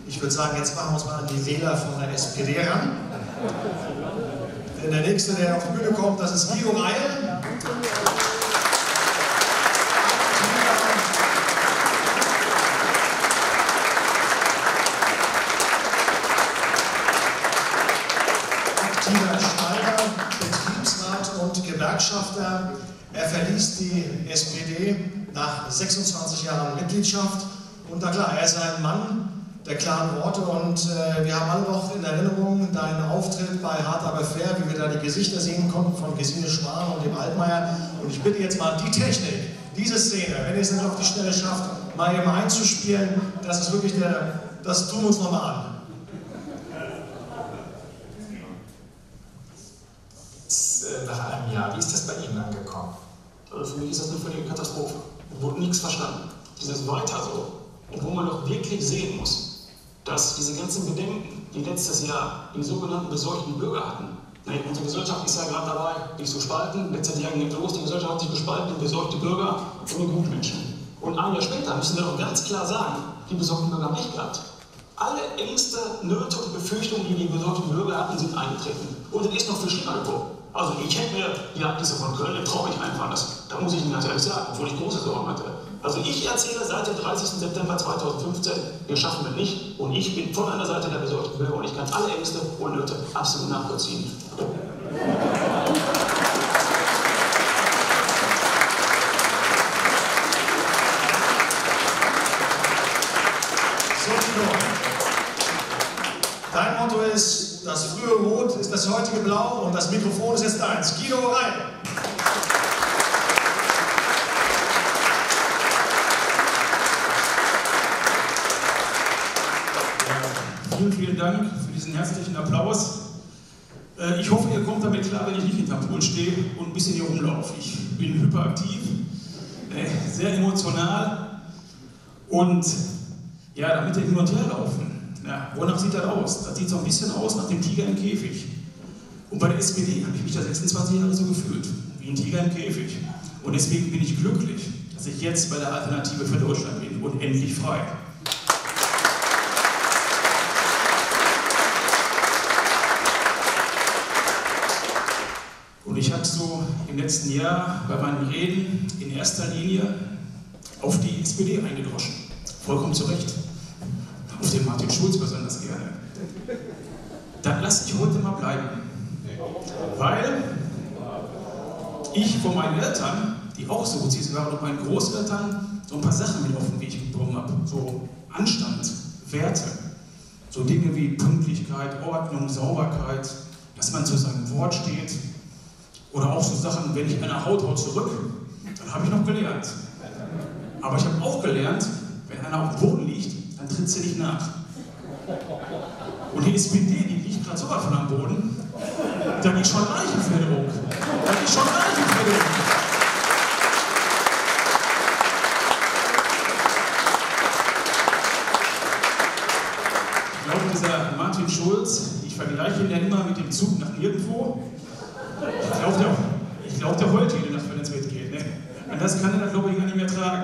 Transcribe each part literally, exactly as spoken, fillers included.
Ich würde sagen, jetzt machen wir uns mal an die Wähler von der S P D ran. Denn der nächste, der auf die Bühne kommt, das ist Guido Reil. Aktiver Schneider, Betriebsrat und Gewerkschafter. Er verließ die S P D nach sechsundzwanzig Jahren Mitgliedschaft. Und na klar, er ist ein Mann der klaren Worte und äh, wir haben alle noch in Erinnerung deinen Auftritt bei Hart aber fair, wie wir da die Gesichter sehen konnten von Gesine Schwan und dem Altmaier. Und ich bitte jetzt mal die Technik, diese Szene, wenn ihr es nicht auf die Schnelle schafft, mal eben einzuspielen, das ist wirklich der, das tun wir uns nochmal an. Nach einem Jahr, wie ist das bei Ihnen angekommen? Also für mich ist das eine völlige Katastrophe. Es wurde nichts verstanden. Dieses Weiter so, und wo man doch wirklich sehen muss, dass diese ganzen Bedenken, die letztes Jahr die sogenannten besorgten Bürger hatten, nee, unsere Gesellschaft ist ja gerade dabei, sich zu spalten. Letztes Jahr ging los, die Gesellschaft hat sich gespalten in besorgte Bürger und in Gutmenschen. Und ein Jahr später müssen wir doch ganz klar sagen, die besorgten Bürger haben nicht gehabt. Alle Ängste, Nöte und Befürchtungen, die die besorgten Bürger hatten, sind eingetreten. Und es ist noch viel schlimmer gekommen. Also ich hätte mir die Ereignisse von Köln, traue ich einfach, das, da muss ich Ihnen ganz ehrlich sagen, obwohl ich große Sorgen hatte. Also ich erzähle seit dem dreißigsten September zweitausendfünfzehn, wir schaffen wir nicht und ich bin von einer Seite der besorgten Bürger und ich kann alle Ängste und Nöte absolut nachvollziehen. So, Guido. Dein Motto ist, das frühe Rot ist das heutige Blau und das Mikrofon ist jetzt deins. Guido Reil. Vielen, vielen Dank für diesen herzlichen Applaus. Ich hoffe, ihr kommt damit klar, wenn ich nicht hinterm Pult stehe und ein bisschen hier rumlaufe. Ich bin hyperaktiv, sehr emotional und ja, damit wir hin und her laufen. Ja, wonach sieht das aus? Das sieht so ein bisschen aus nach dem Tiger im Käfig. Und bei der S P D habe ich mich da sechsundzwanzig Jahre so gefühlt, wie ein Tiger im Käfig. Und deswegen bin ich glücklich, dass ich jetzt bei der Alternative für Deutschland bin und endlich frei. Und ich habe so im letzten Jahr bei meinen Reden in erster Linie auf die S P D eingedroschen. Vollkommen zu Recht. Auf den Martin Schulz besonders gerne. Das lasse ich heute mal bleiben. Weil ich von meinen Eltern, die auch Sozis waren, und meinen Großeltern so ein paar Sachen mit auf den Weg bekommen habe. So Anstand, Werte, so Dinge wie Pünktlichkeit, Ordnung, Sauberkeit, dass man zu seinem Wort steht. Oder auch so Sachen, wenn ich einer haut, haut zurück, dann habe ich noch gelernt. Aber ich habe auch gelernt, wenn einer auf dem Boden liegt, dann tritt sie nicht nach. Und die S P D, die liegt gerade sowas von am Boden, da liegt schon Leichenfederung. Da liegt schon Leichenfederung. Ich glaube, dieser Martin Schulz, ich vergleiche ihn ja immer mit dem Zug nach nirgendwo. Ich glaube, der, ich glaub, der heult jede Nacht, wenn er ins Bett geht. Ne? Und das kann er, glaube ich, gar nicht mehr tragen.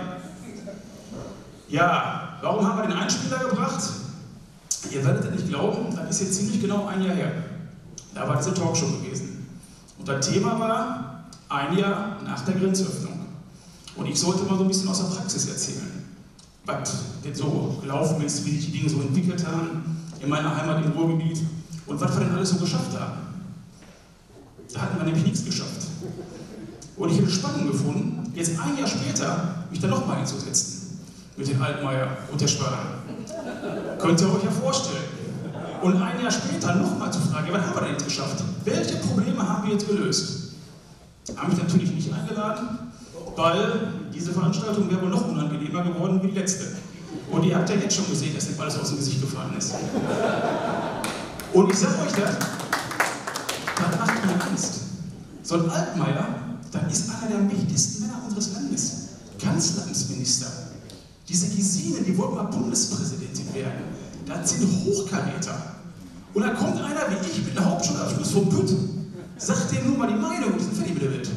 Ja, warum haben wir den Einspieler gebracht? Ihr werdet es nicht glauben, das ist jetzt ziemlich genau ein Jahr her. Da war diese Talkshow gewesen. Und das Thema war ein Jahr nach der Grenzöffnung. Und ich sollte mal so ein bisschen aus der Praxis erzählen, was denn so gelaufen ist, wie sich die Dinge so entwickelt haben in meiner Heimat im Ruhrgebiet und was wir denn alles so geschafft haben. Da hatten wir nämlich nichts geschafft. Und ich hätte es spannend gefunden, jetzt ein Jahr später mich da nochmal hinzusetzen. Mit dem Altmaier und der Spahn. Könnt ihr euch ja vorstellen. Und ein Jahr später nochmal zu fragen, was haben wir denn jetzt geschafft? Welche Probleme haben wir jetzt gelöst? Haben mich natürlich nicht eingeladen, weil diese Veranstaltung wäre wohl noch unangenehmer geworden wie die letzte. Und ihr habt ja jetzt schon gesehen, dass dem alles aus dem Gesicht gefallen ist. Und ich sage euch das, das macht mir Angst. So ein Altmaier, das ist einer der mächtigsten Männer unseres Landes. Kanzleramtsminister. Diese Gesine, die wollte mal Bundespräsidentin werden. Das sind Hochkaräter. Und da kommt einer wie ich mit einem Hauptschulabschluss vom Pütt, sagt denen nur mal die Meinung und die sind fertig mit der Welt.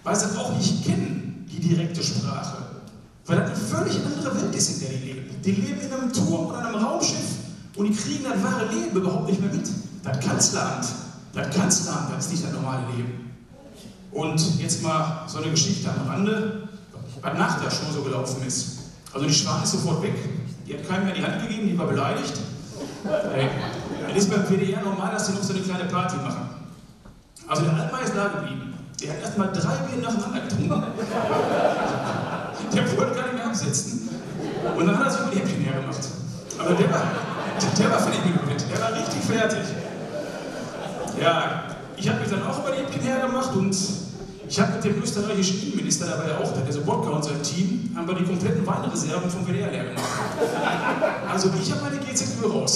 weil sie auch nicht kennen, die direkte Sprache. Weil das eine völlig andere Welt ist, in der die leben. Die leben in einem Turm oder einem Raumschiff und die kriegen das wahre Leben überhaupt nicht mehr mit. Das Kanzleramt, das Kanzleramt, das ist nicht das normale Leben. Und jetzt mal so eine Geschichte am Rande, was nach der Show so gelaufen ist. Also die Schwan ist sofort weg, die hat keinem mehr die Hand gegeben, die war beleidigt. Hey, dann ist beim W D R normal, dass die noch so eine kleine Party machen. Also der Altmaier ist da geblieben. Der hat erst mal drei Bier nacheinander getrunken. Der wollte gar nicht mehr absetzen. Und dann hat er sich über die Häppchen hergemacht. Aber der war, der war völlig mit, der war richtig fertig. Ja, ich habe mich dann auch über die Häppchen hergemacht und ich habe mit dem österreichischen Innenminister dabei auch, der Sobotka und sein Team, haben wir die kompletten Weinreserven vom W D R leer gemacht. Also ich habe meine G Z Ö raus.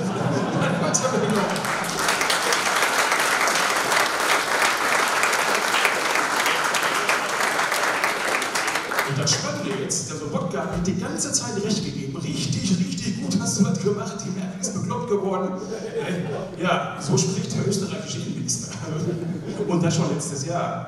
Und das Spannende jetzt, der Sobotka hat mir die ganze Zeit recht gegeben. Richtig, richtig gut hast du was gemacht, die Merkel ist bekloppt geworden. Ja, so spricht der österreichische Innenminister. Und das schon letztes Jahr.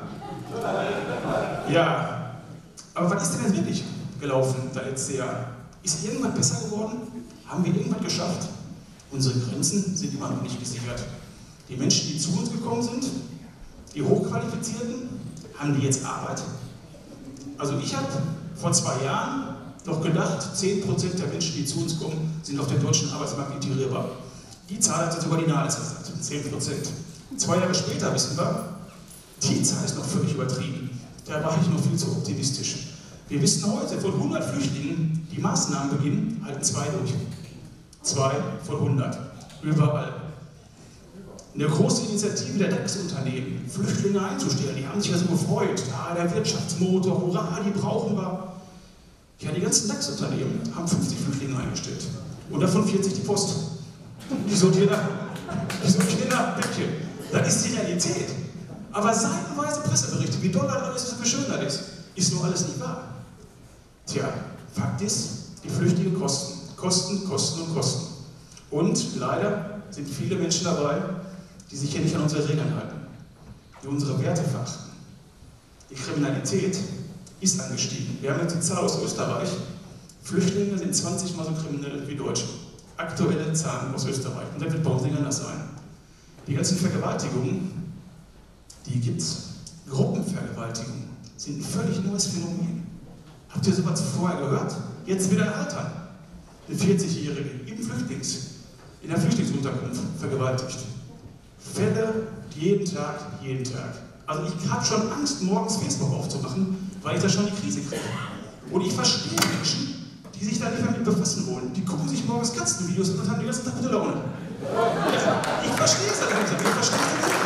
Ja, aber was ist denn jetzt wirklich gelaufen das letzte Jahr? Ist irgendwas besser geworden? Haben wir irgendwas geschafft? Unsere Grenzen sind immer noch nicht gesichert. Die Menschen, die zu uns gekommen sind, die Hochqualifizierten, haben die jetzt Arbeit? Also ich habe vor zwei Jahren noch gedacht, zehn Prozent der Menschen, die zu uns kommen, sind auf dem deutschen Arbeitsmarkt integrierbar. Die Zahl hat jetzt sogar die Nase gesagt, zehn Prozent. Zwei Jahre später wissen wir, die Zahl ist noch völlig übertrieben. Da war ich noch viel zu optimistisch. Wir wissen heute, von hundert Flüchtlingen, die Maßnahmen beginnen, halten zwei durch. Zwei von hundert. Überall. Eine große Initiative der DAX-Unternehmen, Flüchtlinge einzustellen, die haben sich ja so gefreut. Ah, der Wirtschaftsmotor, hurra, die brauchen wir. Ja, die ganzen DAX-Unternehmen haben fünfzig Flüchtlinge eingestellt. Und davon vierzig die Post. Die sortieren nach, die sortieren nach Päckchen. Das ist die Realität. Aber seitenweise Presseberichte, wie doll das alles ist und wie schön das ist, ist nur alles nicht wahr. Tja, Fakt ist, die Flüchtlinge kosten. Kosten, kosten und kosten. Und leider sind viele Menschen dabei, die sich hier nicht an unsere Regeln halten, die unsere Werte verachten. Die Kriminalität ist angestiegen. Wir haben jetzt die Zahl aus Österreich. Flüchtlinge sind zwanzig Mal so kriminell wie Deutsche. Aktuelle Zahlen aus Österreich. Und das wird bei uns nicht anders sein. Die ganzen Vergewaltigungen, die gibt es. Gruppenvergewaltigungen sind ein völlig neues Phänomen. Habt ihr sowas vorher gehört? Jetzt wieder ein Alter. Eine vierzigjährige im Flüchtlings, in der Flüchtlingsunterkunft vergewaltigt. Fälle jeden Tag, jeden Tag. Also ich habe schon Angst, morgens Facebook aufzumachen, weil ich da schon die Krise kriege. Und ich verstehe Menschen, die sich da nicht mehr mit befassen wollen. Die gucken sich morgens Katzenvideos an und haben die ganze Tag gute Laune. Ich verstehe es halt nicht. Ich verstehe es nicht.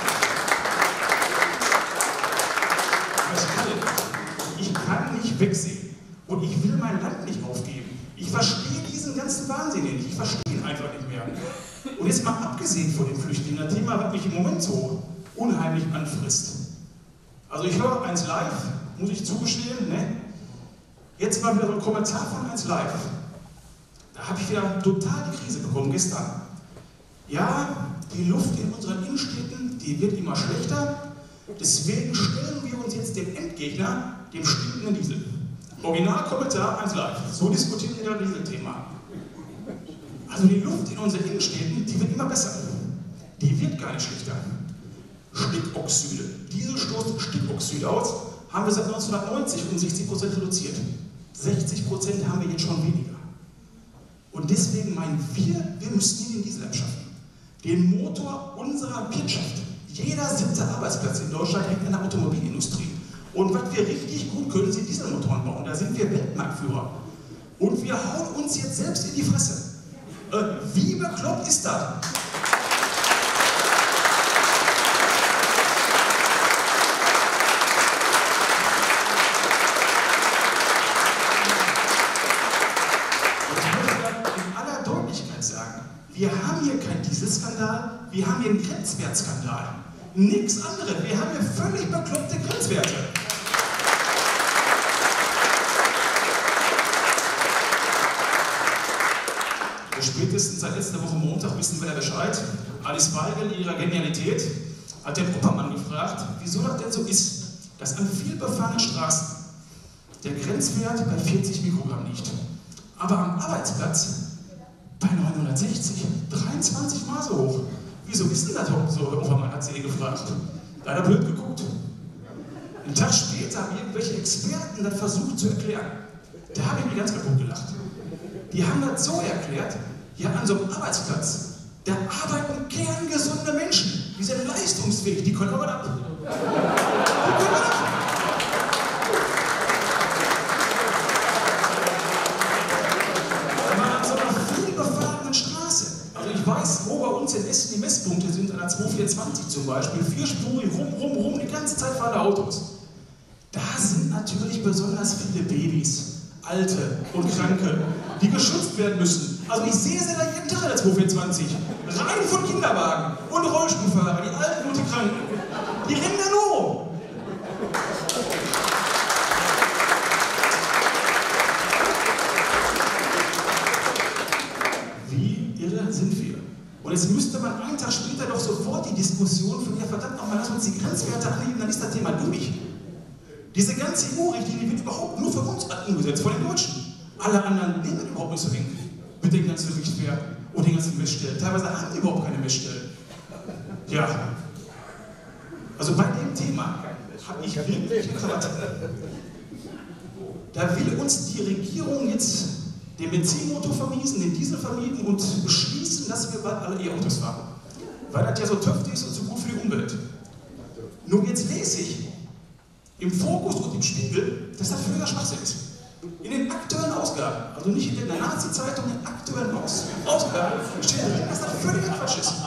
Ich kann nicht wegsehen. Und ich will mein Land nicht aufgeben. Ich verstehe diesen ganzen Wahnsinn nicht. Ich verstehe ihn einfach nicht mehr. Und jetzt mal abgesehen von den Flüchtlingen, das Thema, was mich im Moment so unheimlich anfrisst. Also ich höre eins live, muss ich zugestehen, ne? Jetzt mal wieder so ein Kommentar von eins live. Da habe ich wieder total die Krise bekommen gestern. Ja, die Luft in unseren Innenstädten, die wird immer schlechter. Deswegen stellen wir uns jetzt dem Endgegner, dem stinkenden Diesel. Originalkommentar eins live. So diskutieren wir das Dieselthema. Also die Luft in unseren Innenstädten, die wird immer besser. Die wird gar nicht schlechter. Stickoxide. Diesel stoßt Stickoxide aus, haben wir seit neunzehnhundertneunzig um sechzig Prozent reduziert. sechzig Prozent haben wir jetzt schon weniger. Und deswegen meinen wir, wir müssen hier den Diesel abschaffen. Den Motor unserer Wirtschaft. Jeder siebte Arbeitsplatz in Deutschland hängt an der Automobilindustrie. Und was wir richtig gut können, sind Dieselmotoren bauen. Da sind wir Weltmarktführer. Und wir hauen uns jetzt selbst in die Fresse. Äh, wie bekloppt ist das? Wir haben hier keinen Dieselskandal, wir haben hier einen Grenzwertskandal. Nichts anderes, wir haben hier völlig bekloppte Grenzwerte. Und spätestens seit letzter Woche Montag wissen wir ja Bescheid. Alice Weigel, ihrer Genialität, hat den Oppermann gefragt, wieso das denn so ist, dass an viel befahrenen Straßen der Grenzwert bei vierzig Mikrogramm liegt, aber am Arbeitsplatz bei neunhundertsechzig, dreiundzwanzig Mal so hoch. Wieso ist denn das so? Irgendwann hat sie gefragt. Da hat er blöd geguckt. Einen Tag später haben irgendwelche Experten das versucht zu erklären. Da habe ich mir ganz kaputt gelacht. Die haben das so erklärt, ja, an so einem Arbeitsplatz, da arbeiten kerngesunde Menschen. Die sind leistungsfähig, die können aber ab. Die können aber ab. Aber an so einer viel befahrenen Straße. Also ich weiß, wo bei uns in Essen die Messpunkte sind, an der zweihundertvierundzwanzig zum Beispiel, vierspurig, rum, rum, rum, die ganze Zeit fahren Autos. Da sind natürlich besonders viele Babys, Alte und Kranke, die geschützt werden müssen. Also ich sehe sie da jeden Tag an der zweihundertvierundzwanzig. Reihen von Kinderwagen und Rollstuhlfahrer, die Alten und die Kranken. Die rennen da nur rum. Wie irre sind wir? Und jetzt müsste man einen Tag später doch sofort die Diskussion von, ja verdammt nochmal, lass uns die Grenzwerte anheben, dann ist das Thema durch. Diese ganze E U-Richtlinie wird überhaupt nur von uns umgesetzt, von den Deutschen. Alle anderen nehmen überhaupt nicht so eng mit den ganzen Richtwerten und den ganzen Messstellen. Teilweise haben die überhaupt keine Messstellen. Ja. Also bei dem Thema habe ich wirklich Krawatte. Da will uns die Regierung jetzt den Benzinmotor vermiesen, den Diesel vermieten und beschließen, dass wir bald alle E-Autos fahren. Weil das ja so töftig ist und so gut für die Umwelt. Nur jetzt lese ich im Fokus und im Spiegel, dass das völliger Schwachsinn ist. In den aktuellen Ausgaben, also nicht in der Nazi-Zeitung, in den aktuellen Aus Ausgaben steht drin, dass das völliger Quatsch ist.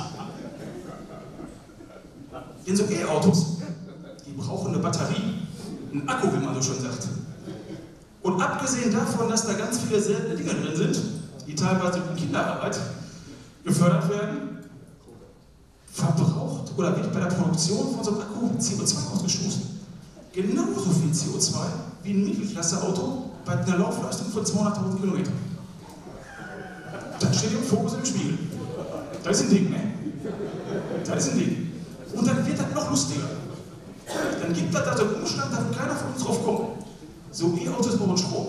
Denn so E-Autos, die brauchen eine Batterie, einen Akku, wie man so schon sagt. Und abgesehen davon, dass da ganz viele seltene Dinge drin sind, die teilweise in Kinderarbeit gefördert werden, verbraucht oder wird bei der Produktion von so einem Akku C O zwei ausgestoßen. Genauso viel C O zwei wie ein Mittelklasse-Auto bei einer Laufleistung von zweihunderttausend Kilometern. Das steht im Fokus im Spiegel. Das ist ein Ding, ne? Das ist ein Ding. Und dann wird das noch lustiger. Dann gibt es da so einen Umstand, da wird keiner von uns drauf kommen. So E-Autos brauchen Strom.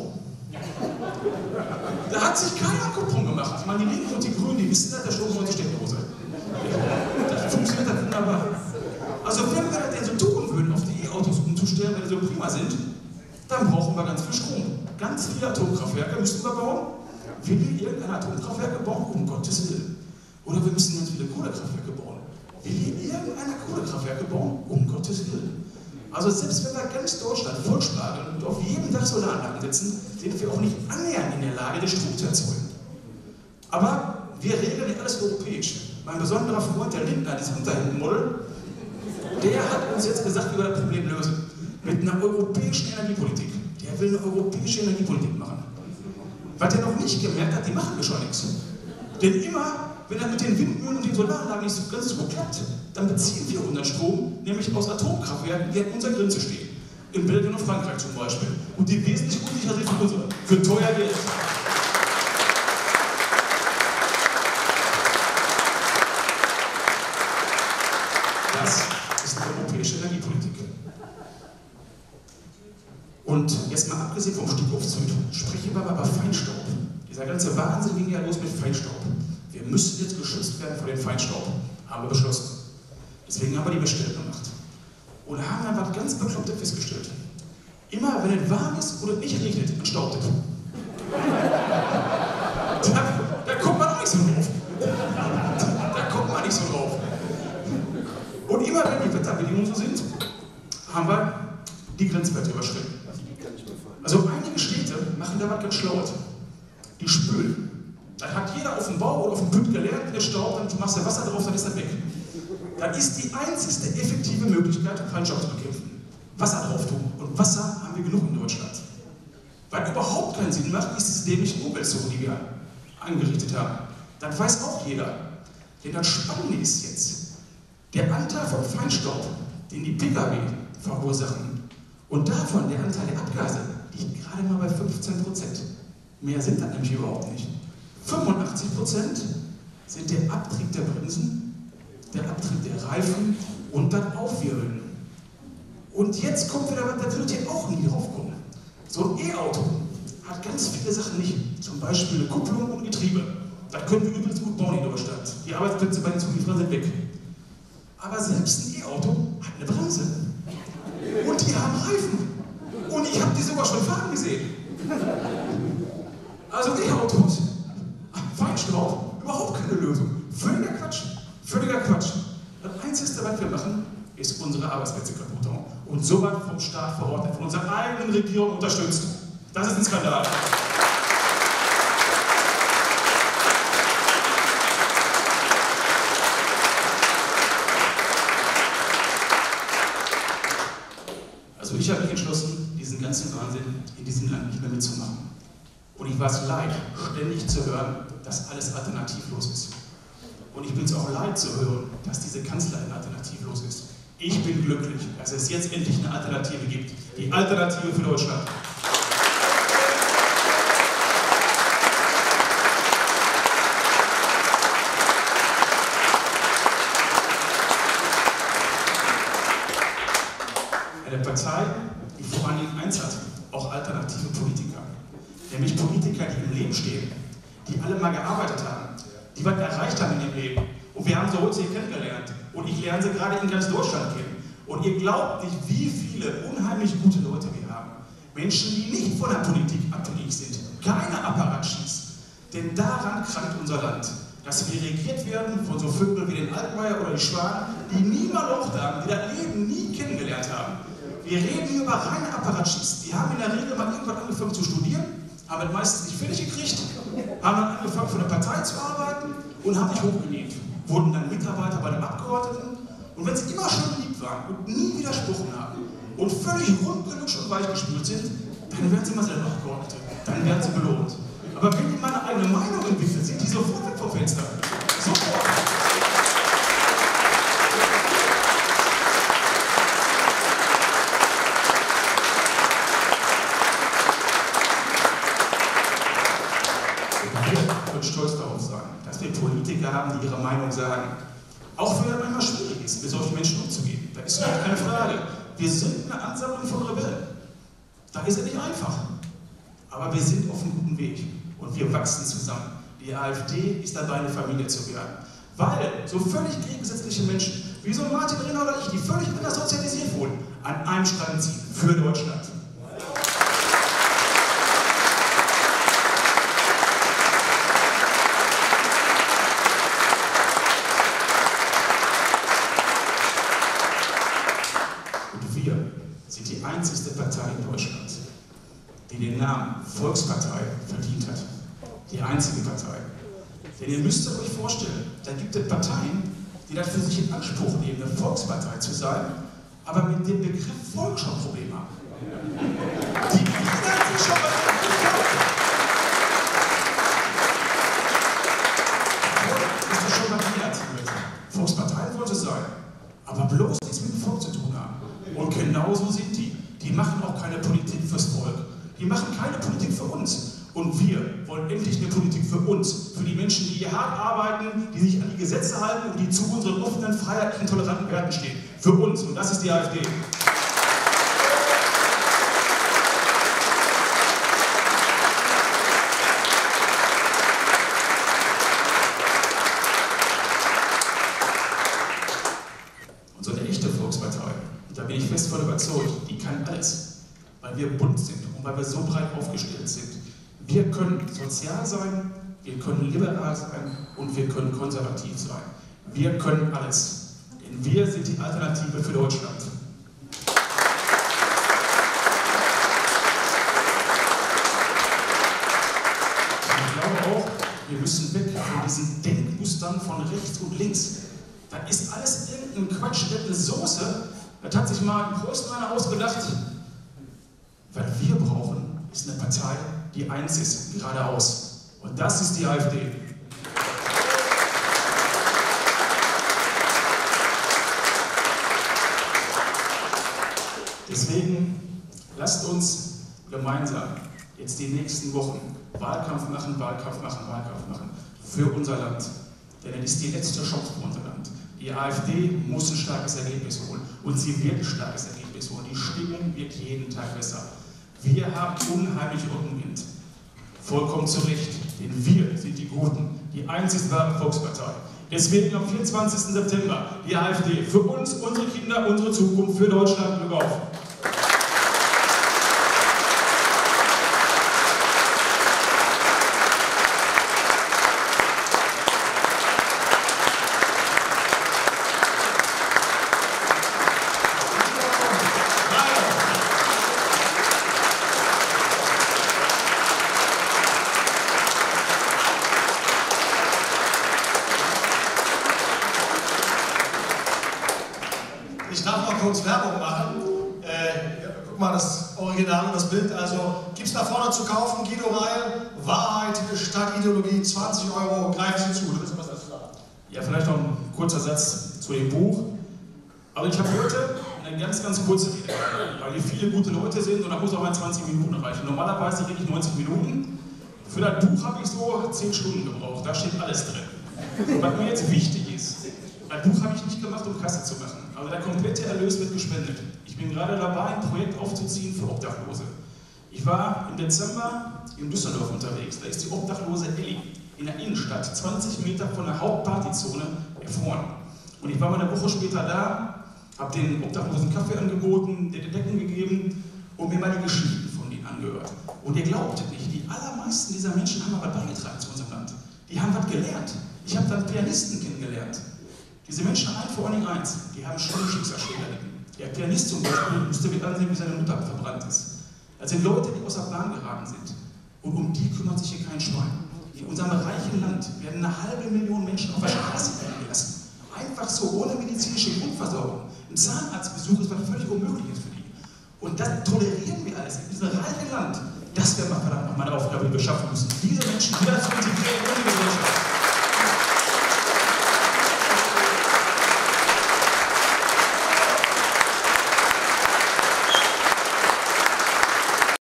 Da hat sich keiner Kupplung gemacht. Ich meine, die Linken und die Grünen, die wissen, dass der Strom von der Steckdose. Das funktioniert das wunderbar. Also wenn wir das denn so tun würden, auf die E-Autos umzustellen, wenn die so prima sind, dann brauchen wir ganz viel Strom. Ganz viele Atomkraftwerke müssen wir bauen. Will hier irgendein Atomkraftwerke bauen? Um Gottes Willen. Oder wir müssen ganz viele Kohlekraftwerke bauen. Will hier irgendeiner Kohlekraftwerke bauen? Um Gottes Willen. Also selbst wenn wir ganz Deutschland vollspargeln und auf jedem Dach Solaranlagen setzen, sind wir auch nicht annähernd in der Lage, den Strom zu erzeugen. Aber wir regeln ja alles europäisch. Mein besonderer Freund, der Lindner, dieses Unterhemdenmodel, der hat uns jetzt gesagt, wie wir das Problem lösen. Mit einer europäischen Energiepolitik. Der will eine europäische Energiepolitik machen. Was er noch nicht gemerkt hat, die machen wir schon nichts. Denn immer, wenn er mit den Windmühlen und den Solaranlagen nicht so ganz so gut klappt, dann beziehen wir unseren Strom, nämlich aus Atomkraftwerken, die an unserer Grenze stehen. In Belgien und Frankreich zum Beispiel. Und die wesentlich unsicher sind für unsere. Für teuer Geld. Das ist die europäische Energiepolitik. Und jetzt mal abgesehen vom Stickoxid, sprechen wir mal über Feinstaub. Dieser ganze Wahnsinn ging ja los mit Feinstaub. Wir müssen jetzt geschützt werden vor dem Feinstaub. Haben wir beschlossen. Deswegen haben wir die Messstelle gemacht. Und haben dann was ganz Beklopptes festgestellt. Immer wenn es warm ist und es nicht regnet, dann staubt es. Da, da kommt man auch nicht so drauf. Da kommt man nicht so drauf. Und immer wenn die Wetterbedingungen so sind, haben wir die Grenzwerte überschritten. Also einige Städte machen da was ganz Schlaues. Die spülen. Dann hat jeder auf dem Bau oder auf dem Pütt gelernt, der Staub, dann machst du Wasser drauf, dann ist das weg. Das ist die einzigste effektive Möglichkeit, Feinstaub zu bekämpfen. Wasser drauf tun. Und Wasser haben wir genug in Deutschland. Weil überhaupt keinen Sinn macht, ist diese dämliche Umweltzone, die wir angerichtet haben. Das weiß auch jeder. Denn das Spannende ist jetzt, der Anteil von Feinstaub, den die Pkw verursachen, und davon der Anteil der Abgase, liegt gerade mal bei fünfzehn Prozent. Mehr sind das nämlich überhaupt nicht. fünfundachtzig Prozent sind der Abtrieb der Bremsen, der Abtrieb der Reifen und das Aufwirbeln. Und jetzt kommt wieder, da würdet ihr auch nie drauf kommen. So ein E-Auto hat ganz viele Sachen nicht. Zum Beispiel eine Kupplung und Getriebe. Das können wir übrigens gut bauen in Deutschland. Die Arbeitsplätze bei den Zulieferern sind weg. Aber selbst ein E-Auto hat eine Bremse. Und die haben Reifen. Und ich habe die sogar schon fahren gesehen. Also E-Autos, Feinstaub, überhaupt keine Lösung. Völliger Quatsch. Völliger Quatsch. Das Einzige, was wir machen, ist unsere Arbeitsplätze kaputt hauen. Und sowas vom Staat vor Ort, von unserer eigenen Regierung unterstützt. Das ist ein Skandal. Also ich habe mich entschlossen, diesen ganzen Wahnsinn in diesem Land nicht mehr mitzumachen. Und ich war es leid, ständig zu hören, dass alles alternativlos ist. Und ich bin es auch leid zu hören, dass diese Kanzlerin alternativlos ist. Ich bin glücklich, dass es jetzt endlich eine Alternative gibt. Die Alternative für Deutschland. Eine Partei, die vor allen Dingen eins hat, auch alternative Politiker. Nämlich Politiker, die im Leben stehen, die alle mal gearbeitet haben, die was erreicht haben in ihrem Leben. Und wir haben sie heute hier kennengelernt. Und ich lerne sie gerade in ganz Deutschland kennen. Und ihr glaubt nicht, wie viele unheimlich gute Leute wir haben. Menschen, die nicht von der Politik abhängig sind. Keine Apparatschis. Denn daran krankt unser Land. Dass wir regiert werden von so Vögeln wie den Altmaier oder die Schwan, die nie mal Loch haben, die das Leben nie kennengelernt haben. Wir reden hier über reine Apparatschis. Die haben in der Regel mal irgendwann angefangen zu studieren, haben das meistens nicht fertig gekriegt, haben dann angefangen für eine Partei zu arbeiten und haben sich hochgelegt. Wurden dann Mitarbeiter bei den Abgeordneten und wenn sie immer schön beliebt waren und nie widersprochen haben und völlig rund gelutscht und weich gespült sind, dann werden sie mal selber Abgeordnete, dann werden sie belohnt. Aber wenn die mal eine eigene Meinung entwickeln, sind die sofort weg vom Fenster. Sofort. Stolz darauf sein, dass wir Politiker haben, die ihre Meinung sagen. Auch wenn es manchmal schwierig ist, mit solchen Menschen umzugehen. Da ist überhaupt keine Frage. Wir sind eine Ansammlung von Rebellen. Da ist es nicht einfach. Aber wir sind auf einem guten Weg. Und wir wachsen zusammen. Die AfD ist dabei, eine Familie zu werden. Weil so völlig gegensätzliche Menschen, wie so Martin Renner oder ich, die völlig anders sozialisiert wurden, an einem Strang ziehen. Für Deutschland. Die einzigste Partei in Deutschland, die den Namen Volkspartei verdient hat. Die einzige Partei. Denn ihr müsst euch vorstellen, da gibt es Parteien, die das für sich in Anspruch nehmen, eine Volkspartei zu sein, aber mit dem Begriff Volk schon Probleme haben. Die wundern sich schon, was das Volk ist schon markiert mit. Volksparteien wollen sie sein, aber bloß nichts mit dem Volk zu tun haben. Und genauso sind die. Die machen auch keine Politik fürs Volk. Die machen keine Politik für uns. Und wir wollen endlich eine Politik für uns. Für die Menschen, die hier hart arbeiten, die sich an die Gesetze halten und die zu unseren offenen, freiheitlichen, toleranten Werten stehen. Für uns. Und das ist die AfD. Und so eine echte Volkspartei, da bin ich fest von überzeugt, die kann alles. Weil wir bunt sind und weil wir so breit aufgestellt sind. Wir können sozial sein, wir können liberal sein und wir können konservativ sein. Wir können alles. Denn wir sind die Alternative für Deutschland. Ich glaube auch, wir müssen weg von diesen Denkmustern von rechts und links. Da ist alles irgendein Quatsch, irgendeine Soße. Das hat sich mal ein Preußen einer ausgedacht. Was wir brauchen, ist eine Partei, die eins ist, geradeaus. Und das ist die AfD. Deswegen lasst uns gemeinsam jetzt die nächsten Wochen Wahlkampf machen, Wahlkampf machen, Wahlkampf machen für unser Land. Denn es ist die letzte Chance für unser Land. Die AfD muss ein starkes Ergebnis holen und sie wird ein starkes Ergebnis holen. Die Stimmung wird jeden Tag besser. Wir haben unheimlich Rückenwind. Vollkommen zu Recht, denn wir sind die Guten, die einzig wahre Volkspartei. Deswegen am vierundzwanzigsten September die AfD. Für uns, unsere Kinder, unsere Zukunft, für Deutschland. Glück auf! Ich darf noch kurz Werbung machen. Äh, guck mal, das Original und das Bild. Also gibt es da vorne zu kaufen, Guido Reil, Wahrheit statt Ideologie, zwanzig Euro, greift Sie zu. Du willst was dazu sagen? Ja, vielleicht noch ein kurzer Satz zu dem Buch. Aber ich habe heute eine ganz, ganz kurze Rede, weil hier viele gute Leute sind und da muss auch mal zwanzig Minuten reichen. Normalerweise rede ich neunzig Minuten. Für das Buch habe ich so zehn Stunden gebraucht, da steht alles drin. Was mir jetzt wichtig ist, das Buch habe ich nicht gemacht, um Kasse zu machen. Also der komplette Erlös wird gespendet. Ich bin gerade dabei, ein Projekt aufzuziehen für Obdachlose. Ich war im Dezember in Düsseldorf unterwegs. Da ist die obdachlose Elli in der Innenstadt, zwanzig Meter von der Hauptpartyzone erfroren. Und ich war mal eine Woche später da, habe den Obdachlosen Kaffee angeboten, den Decken gegeben und mir mal die Geschichten von denen angehört. Und ihr glaubtet nicht, die allermeisten dieser Menschen haben aber beigetragen zu unserem Land. Die haben was gelernt. Ich habe dann Pianisten kennengelernt. Diese Menschen haben vor allem eins, die haben schlimme Schicksalsschläge erlitten. Der Pianist zum Beispiel musste mit ansehen, wie seine Mutter verbrannt ist. Das sind Leute, die außer Bahn geraten sind. Und um die kümmert sich hier kein Schwein. In unserem reichen Land werden eine halbe Million Menschen auf der Straße liegen gelassen. Einfach so, ohne medizinische Grundversorgung. Ein Zahnarztbesuch ist was völlig Unmögliches für die. Und das tolerieren wir alles in diesem reichen Land. Das wäre mal verdammt noch mal eine Aufgabe, die wir schaffen müssen. Diese Menschen wieder zu integrieren in die Gesellschaft.